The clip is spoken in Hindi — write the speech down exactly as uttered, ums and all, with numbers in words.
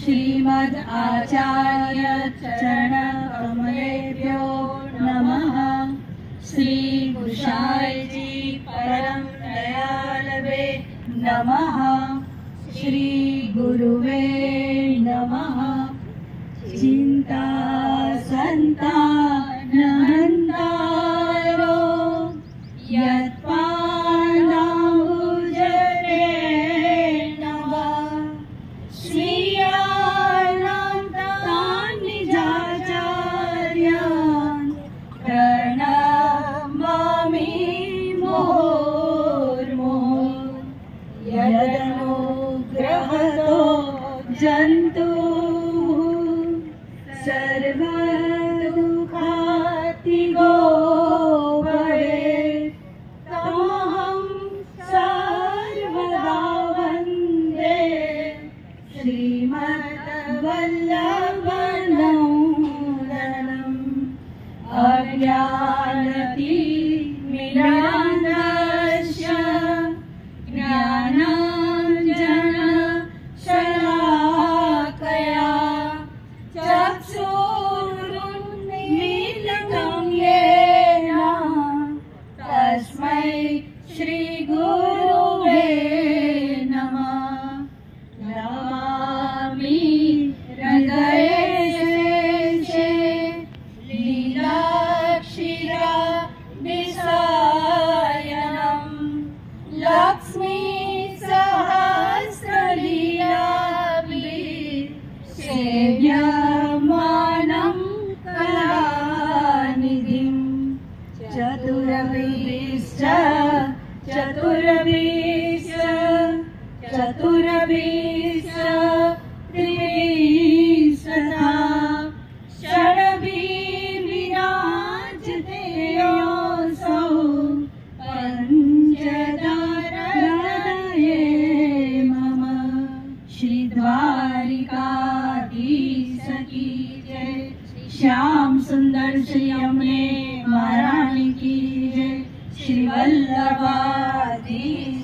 श्रीमद् आचार्य चरण कमलेभ्यो नमः। श्री गुसाई जी परम दयालवे नमः। श्री गुरुवे नमः। चिंता संतानहन्तारो यत्पादाम्बुजरेण वा श्रियाणां निजाचार्यान् प्रणमामि मुहुर्मुहुः। यदनुग्रहतो जन्तुः सर्वदुःखातिगो भवेत् तमहं सर्वदा वन्दे श्रीमद्वल्लभनन्दनम्। अज्ञानतिमिरान्धस्य ज्ञानाञ्जनशलाकया चक्षुरुन्मीलितं येन तस्मै श्रीगुरुवे नमः। नमामि हृदये शेषे लीलाक्षीराभिसायनं लक्ष्मी सहस्रलीलाभिः सेव्यमानं कलानिधिं। चतुरभिश्च चतुरभिश्च चतुरभिश्च त्रिभिस्तथा षड्भिर्विराजते योऽसौ पञ्चदारहृदये मम। श्री द्वारिकाधीश की जय। श्याम सुंदर श्री यमुने महारानी की जय। श्री वल्लभाधीश